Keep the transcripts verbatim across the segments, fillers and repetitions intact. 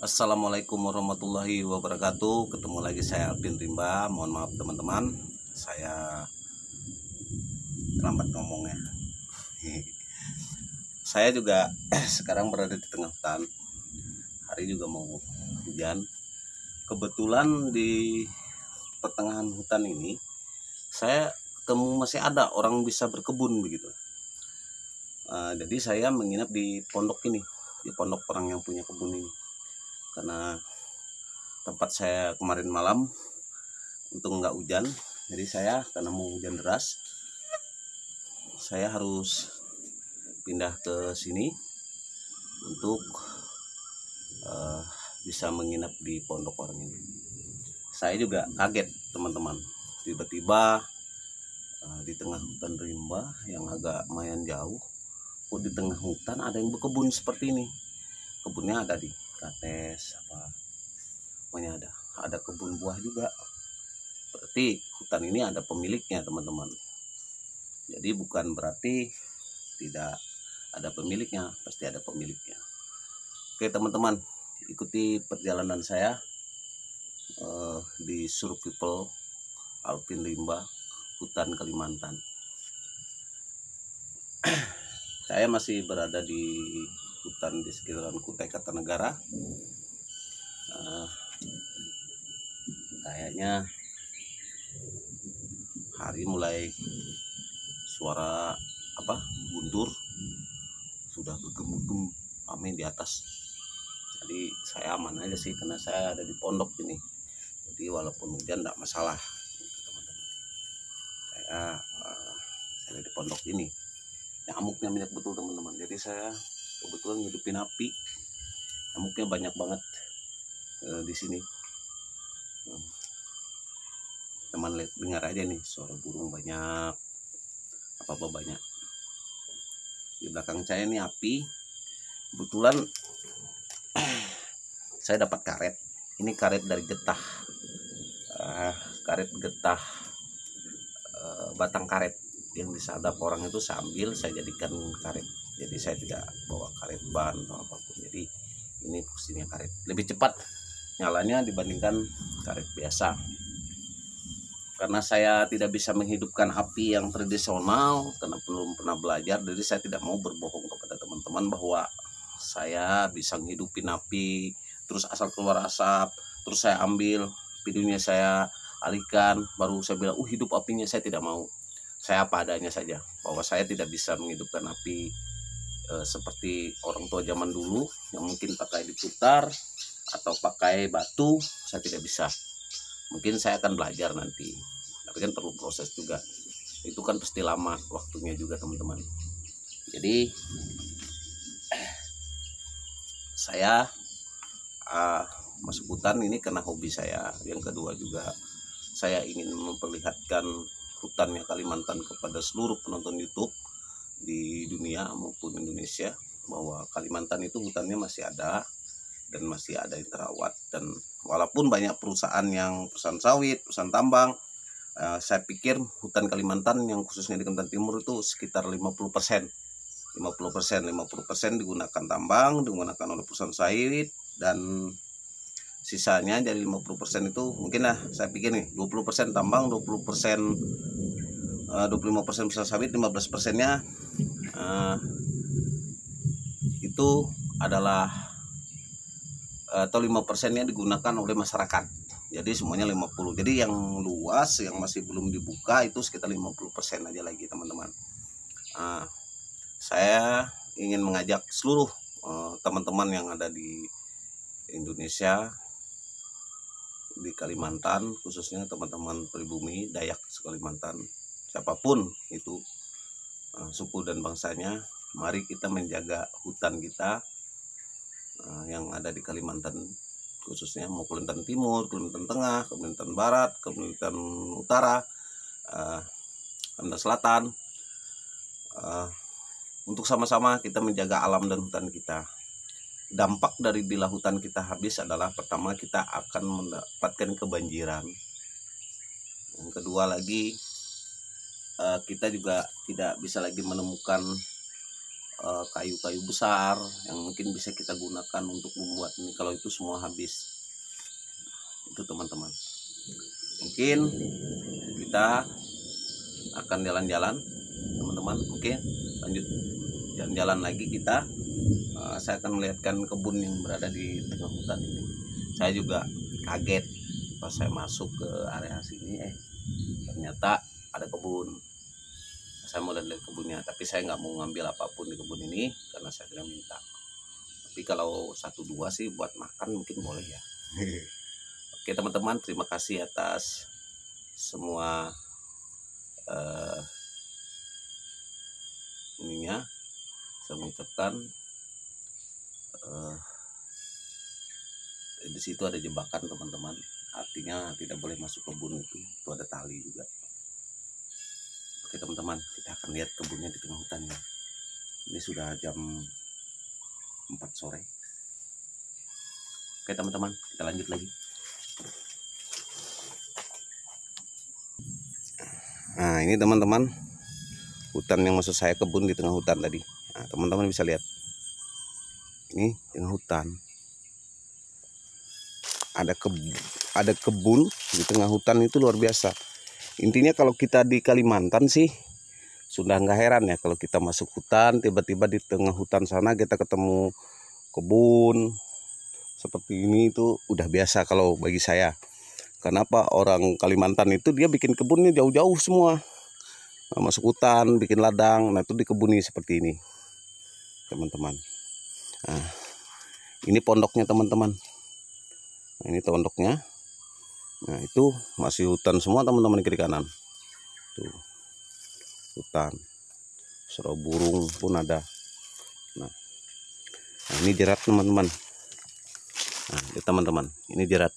Assalamualaikum warahmatullahi wabarakatuh. Ketemu lagi saya Alvin Rimba. Mohon maaf teman-teman, saya terlambat ngomongnya. Saya juga sekarang berada di tengah hutan. Hari juga mau hujan. Kebetulan di pertengahan hutan ini saya ketemu masih ada orang bisa berkebun begitu. Uh, jadi saya menginap di pondok ini, di pondok orang yang punya kebun ini. Karena tempat saya kemarin malam untuk nggak hujan, jadi saya karena mau hujan deras, saya harus pindah ke sini untuk uh, bisa menginap di pondok orang ini. Saya juga kaget teman-teman, tiba-tiba uh, di tengah hutan rimba yang agak lumayan jauh, kok di tengah hutan ada yang berkebun seperti ini. Kebunnya ada di kates apa pokoknya ada ada kebun buah juga, berarti hutan ini ada pemiliknya teman-teman. Jadi bukan berarti tidak ada pemiliknya, pasti ada pemiliknya. Oke teman-teman, ikuti perjalanan saya uh, di Survival Alvin Rimba, hutan Kalimantan. Saya masih berada di hutan di sekitaran Kutai Kartanegara. Uh, kayaknya hari mulai suara apa guntur sudah bergemu-gemu amin di atas. Jadi saya aman aja sih karena saya ada di pondok ini. Jadi walaupun hujan tidak masalah, teman-teman. Saya uh, saya ada di pondok ini. Nyamuknya banyak betul teman-teman. Jadi saya kebetulan ngidupin api, nyamuknya banyak banget e, di sini. Teman dengar aja nih suara burung banyak, apa-apa banyak. Di belakang saya ini api. Kebetulan saya dapat karet. Ini karet dari getah, uh, karet getah uh, batang karet yang disadap orang itu, saya ambil, saya jadikan karet. Jadi saya tidak bawa karet ban atau apapun. Jadi ini fungsinya karet, lebih cepat nyalanya dibandingkan karet biasa. Karena saya tidak bisa menghidupkan api yang tradisional karena belum pernah belajar, jadi saya tidak mau berbohong kepada teman-teman bahwa saya bisa menghidupin api terus asal keluar asap, terus saya ambil videonya, saya alihkan, baru saya bilang uh hidup apinya. Saya tidak mau. Saya apa adanya saja, bahwa saya tidak bisa menghidupkan api e, seperti orang tua zaman dulu yang mungkin pakai diputar atau pakai batu. Saya tidak bisa. Mungkin saya akan belajar nanti, tapi kan perlu proses juga. Itu kan pasti lama waktunya juga teman-teman. Jadi saya uh, masuk hutan ini karena hobi saya. Yang kedua juga saya ingin memperlihatkan hutannya Kalimantan kepada seluruh penonton YouTube di dunia maupun Indonesia, bahwa Kalimantan itu hutannya masih ada dan masih ada yang terawat. Dan walaupun banyak perusahaan yang perusahaan sawit, perusahaan tambang, eh, saya pikir hutan Kalimantan yang khususnya di Kalimantan Timur itu sekitar lima puluh persen lima puluh persen lima puluh persen digunakan tambang, digunakan oleh perusahaan sawit, dan sisanya dari lima puluh persen itu mungkin lah saya pikir nih dua puluh persen tambang, dua puluh persen uh, dua puluh lima persen perusahaan sawit, lima belas persennya uh, itu adalah uh, atau lima persennya digunakan oleh masyarakat. Jadi semuanya lima puluh. Jadi yang luas yang masih belum dibuka itu sekitar lima puluh persen aja lagi teman-teman. Uh, saya ingin mengajak seluruh teman-teman uh, yang ada di Indonesia, di Kalimantan, khususnya teman-teman pribumi Dayak Kalimantan, siapapun itu uh, suku dan bangsanya, mari kita menjaga hutan kita uh, yang ada di Kalimantan, khususnya mau Kalimantan Timur, Kalimantan Tengah, Kalimantan Barat, Kalimantan Utara, uh, Kalimantan Selatan, uh, untuk sama-sama kita menjaga alam dan hutan kita. Dampak dari bila hutan kita habis adalah, pertama, kita akan mendapatkan kebanjiran. Yang kedua lagi, kita juga tidak bisa lagi menemukan eh, kayu-kayu besar yang mungkin bisa kita gunakan untuk membuat ini kalau itu semua habis. Itu teman-teman, mungkin kita akan jalan-jalan teman-teman. Oke, lanjut jalan-jalan lagi kita. Uh, saya akan melihatkan kebun yang berada di tengah hutan ini. Saya juga kaget pas saya masuk ke area sini, eh ternyata ada kebun. Saya mau lihat kebunnya, tapi saya nggak mau ngambil apapun di kebun ini karena saya tidak minta. Tapi kalau satu dua sih buat makan mungkin boleh ya. Oke teman-teman, terima kasih atas semua uh, ininya. Saya mengucapkan uh, di situ ada jebakan teman-teman, artinya tidak boleh masuk kebun itu. Itu ada tali juga. Oke teman-teman, kita akan lihat kebunnya di tengah hutan ya. Ini sudah jam empat sore. Oke teman-teman, kita lanjut lagi. Nah ini teman-teman, hutan yang maksud saya kebun di tengah hutan tadi. Nah, teman-teman bisa lihat, ini tengah hutan ada kebun, ada kebun di tengah hutan, itu luar biasa. Intinya kalau kita di Kalimantan sih sudah nggak heran ya kalau kita masuk hutan, tiba-tiba di tengah hutan sana kita ketemu kebun seperti ini, itu udah biasa kalau bagi saya. Kenapa orang Kalimantan itu dia bikin kebunnya jauh-jauh semua, masuk hutan bikin ladang. Nah itu dikebuni seperti ini teman-teman. Nah ini pondoknya teman-teman. Nah, ini pondoknya. Nah itu masih hutan semua teman-teman, kiri kanan tuh hutan. Surau burung pun ada. Nah, nah ini jerat teman-teman. Nah ini teman-teman, ini jerat.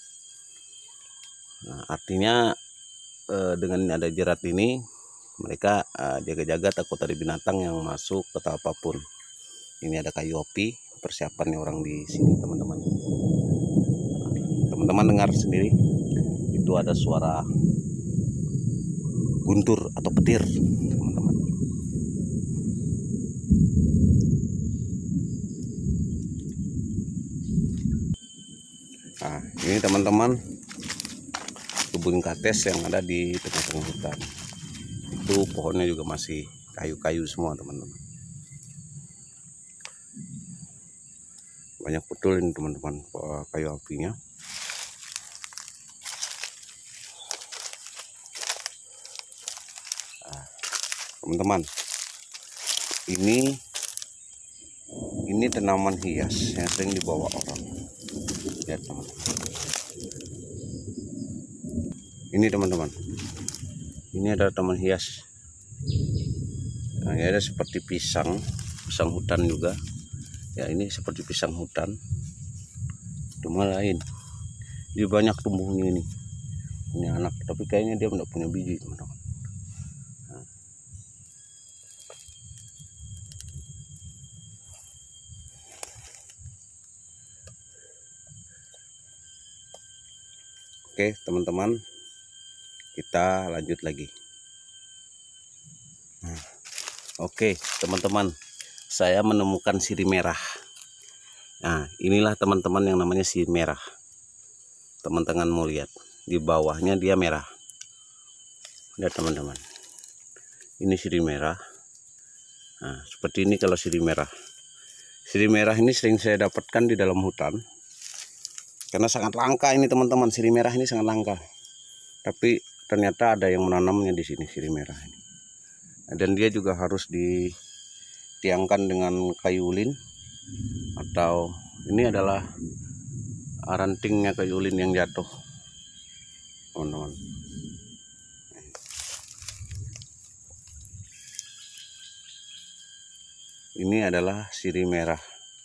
Nah, artinya eh, dengan ada jerat ini mereka eh, jaga-jaga takut ada binatang yang masuk atau apapun. Ini ada kayu opi, persiapannya orang di sini teman-teman. Teman-teman dengar sendiri, itu ada suara guntur atau petir teman-teman. Nah ini teman-teman kebun kates yang ada di tengah-tengah hutan. Itu pohonnya juga masih kayu-kayu semua teman-teman. Banyak betul ini teman-teman kayu apinya. Nah, teman-teman, ini ini tanaman hias yang sering dibawa orang. Lihat teman-teman. Ini teman-teman, ini ada tanaman hias. Nah, ini ada seperti pisang, pisang hutan juga. Ya ini seperti pisang hutan, cuma lain. Dia banyak tumbuhnya ini, punya anak, tapi kayaknya dia tidak punya biji teman-teman. Nah. Oke teman-teman, kita lanjut lagi. Nah, oke teman-teman, saya menemukan sirih merah. Nah inilah teman-teman yang namanya sirih merah. Teman-teman mau lihat, di bawahnya dia merah. Lihat teman-teman, ini sirih merah. Nah seperti ini kalau sirih merah. Sirih merah ini sering saya dapatkan di dalam hutan, karena sangat langka ini teman-teman. Sirih merah ini sangat langka, tapi ternyata ada yang menanamnya di sini sirih merah ini. Dan dia juga harus ditiangkan dengan kayu ulin, atau ini adalah rantingnya kayu ulin yang jatuh teman-teman. Ini adalah sirih merah.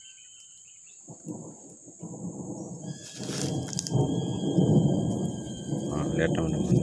Nah, lihat teman-teman.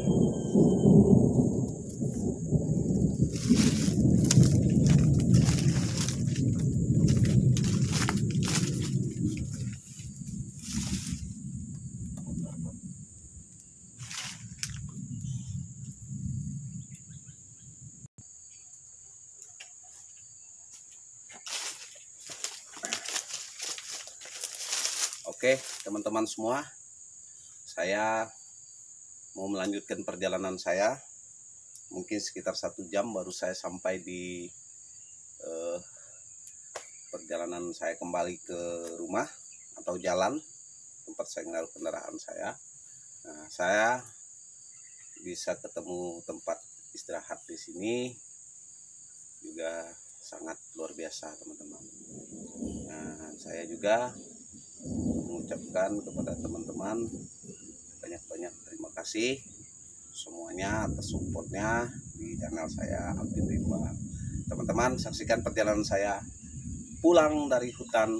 Oke teman-teman semua, saya mau melanjutkan perjalanan saya. Mungkin sekitar satu jam baru saya sampai di eh, perjalanan saya kembali ke rumah atau jalan tempat saya menaruh kendaraan saya. Nah, saya bisa ketemu tempat istirahat di sini juga sangat luar biasa teman-teman. Nah, saya juga mengucapkan kepada teman-teman banyak-banyak terima kasih semuanya atas supportnya di channel saya Alvin Rimba. Teman-teman, saksikan perjalanan saya pulang dari hutan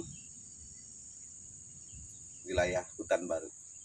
wilayah hutan baru.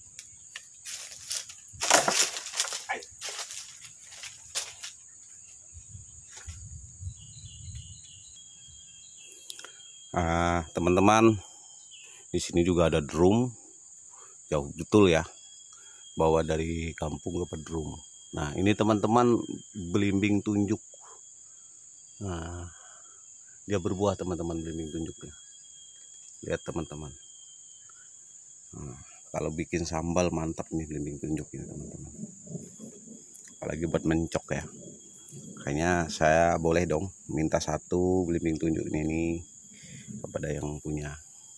Ah, teman-teman, di sini juga ada drum, jauh betul ya, bawa dari kampung ke pedrum. Nah, ini teman-teman belimbing tunjuk. Nah, dia berbuah teman-teman belimbing tunjuknya. Lihat teman-teman. Nah, kalau bikin sambal mantap nih belimbing tunjuk ini teman-teman. Apalagi buat mencok ya. Kayaknya saya boleh dong minta satu belimbing tunjuk ini nih kepada yang punya.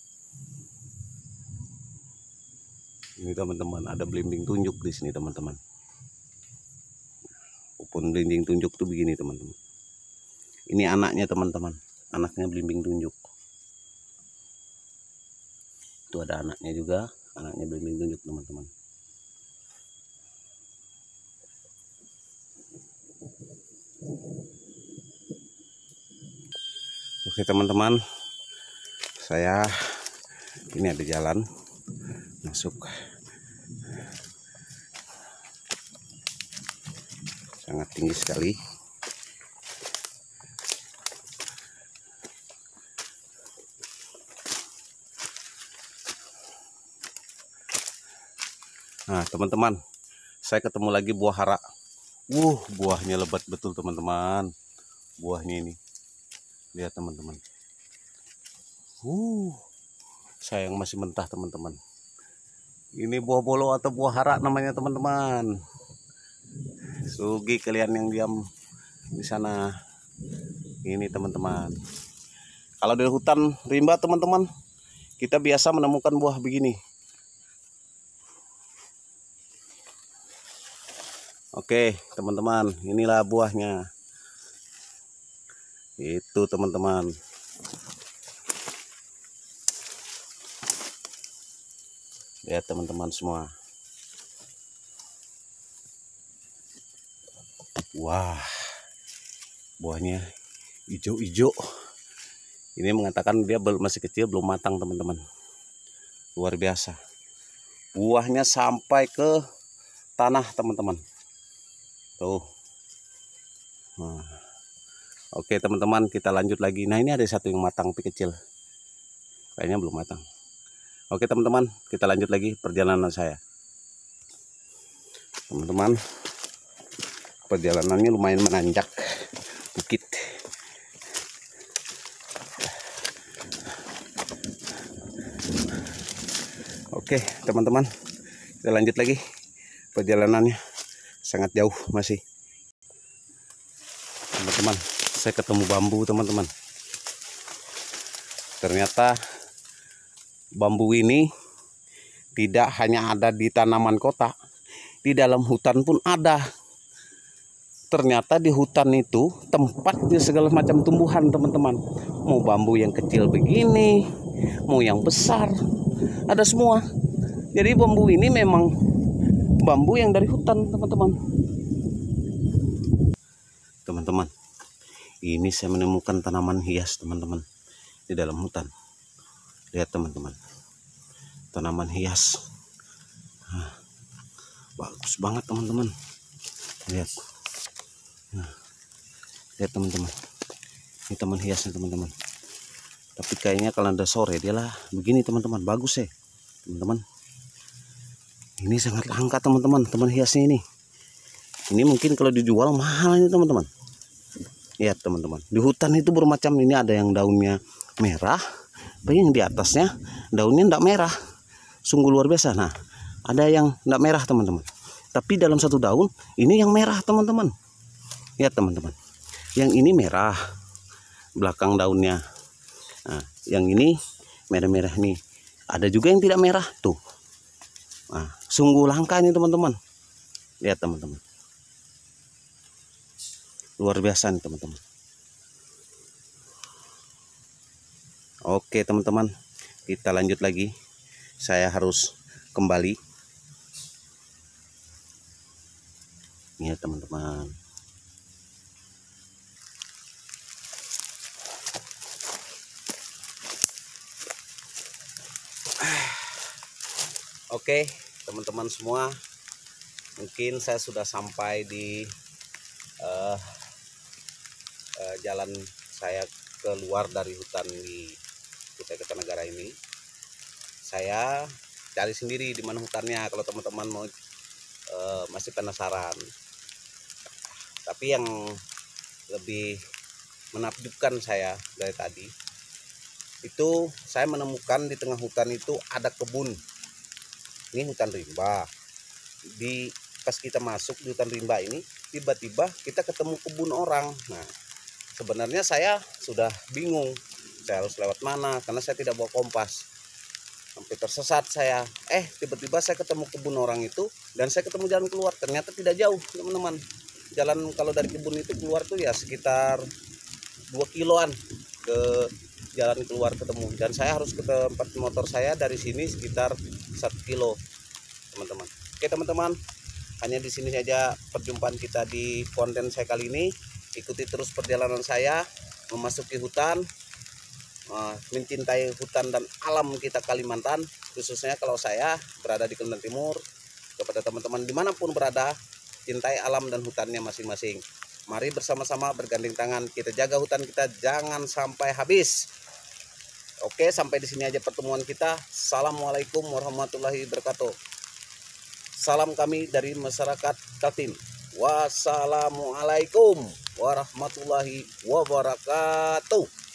Ini teman-teman ada belimbing tunjuk di sini teman-teman. Walaupun belimbing tunjuk tuh begini teman-teman. Ini anaknya teman-teman, anaknya belimbing tunjuk. Itu ada anaknya juga, anaknya belimbing tunjuk teman-teman. Oke teman-teman, saya ini ada jalan masuk, sangat tinggi sekali. Nah teman-teman, saya ketemu lagi buah hara. Wuh, buahnya lebat betul teman-teman. Buahnya ini, lihat teman-teman. Uh, sayang masih mentah teman-teman. Ini buah bolo atau buah hara namanya teman-teman. Sugi kalian yang diam di sana. Ini teman-teman. Kalau di hutan rimba teman-teman, kita biasa menemukan buah begini. Oke teman-teman, inilah buahnya. Itu teman-teman. Lihat teman-teman semua. Wah, buahnya hijau-hijau. Ini mengatakan dia masih kecil, belum matang teman-teman. Luar biasa. Buahnya sampai ke tanah teman-teman. Tuh. Nah. Oke teman-teman, kita lanjut lagi. Nah ini ada satu yang matang tapi kecil. Kayaknya belum matang. Oke teman-teman, kita lanjut lagi perjalanan saya. Teman-teman, perjalanannya lumayan menanjak bukit. Oke teman-teman, kita lanjut lagi perjalanannya. Sangat jauh masih. Teman-teman, saya ketemu bambu teman-teman. Ternyata bambu ini tidak hanya ada di tanaman kota, di dalam hutan pun ada. Ternyata di hutan itu tempatnya segala macam tumbuhan teman-teman. Mau bambu yang kecil begini, mau yang besar, ada semua. Jadi bambu ini memang bambu yang dari hutan teman-teman. Teman-teman, ini saya menemukan tanaman hias teman-teman di dalam hutan. Lihat teman-teman, tanaman hias. Nah, bagus banget teman-teman. Lihat, nah, lihat teman-teman, ini taman hiasnya teman-teman. Tapi kayaknya kalau ada sore dia lah begini teman-teman, bagus ya teman-teman. Ini sangat langka teman-teman, taman hiasnya ini. Ini mungkin kalau dijual mahal ini teman-teman. Lihat teman-teman, di hutan itu bermacam, ini ada yang daunnya merah, tapi yang di atasnya daunnya enggak merah. sungguh luar biasa. Nah, ada yang enggak merah teman-teman, tapi dalam satu daun ini yang merah teman-teman. Lihat teman-teman, yang ini merah belakang daunnya. Nah, yang ini merah-merah nih. Ada juga yang tidak merah tuh. Nah, sungguh langka ini teman-teman. Lihat teman-teman, luar biasa nih teman-teman. Oke teman-teman, kita lanjut lagi. Saya harus kembali. Ini teman-teman. Oke teman-teman semua, mungkin saya sudah sampai di uh, uh, jalan saya keluar dari hutan di Kutai Kartanegara ini. Saya cari sendiri di mana hutannya kalau teman-teman mau uh, masih penasaran. Tapi yang lebih menakjubkan saya dari tadi itu, saya menemukan di tengah hutan itu ada kebun. Ini hutan rimba. Di pas kita masuk di hutan rimba ini, tiba-tiba kita ketemu kebun orang. Nah, sebenarnya saya sudah bingung saya harus lewat mana karena saya tidak bawa kompas. Sampai tersesat saya. Eh, tiba-tiba saya ketemu kebun orang itu dan saya ketemu jalan keluar. Ternyata tidak jauh, teman-teman. Jalan kalau dari kebun itu keluar tuh ya sekitar dua kiloan ke jalan keluar ketemu. Dan saya harus ke tempat motor saya dari sini sekitar satu kilo, teman-teman. Oke, teman-teman. Hanya di sini saja perjumpaan kita di konten saya kali ini. Ikuti terus perjalanan saya memasuki hutan, mencintai hutan dan alam kita Kalimantan, khususnya kalau saya berada di Kalimantan Timur. Kepada teman-teman dimanapun berada, cintai alam dan hutannya masing-masing. Mari bersama-sama bergandeng tangan kita jaga hutan kita jangan sampai habis. Oke, sampai di sini aja pertemuan kita. Assalamualaikum warahmatullahi wabarakatuh. Salam kami dari masyarakat Kaltim. Wassalamualaikum warahmatullahi wabarakatuh.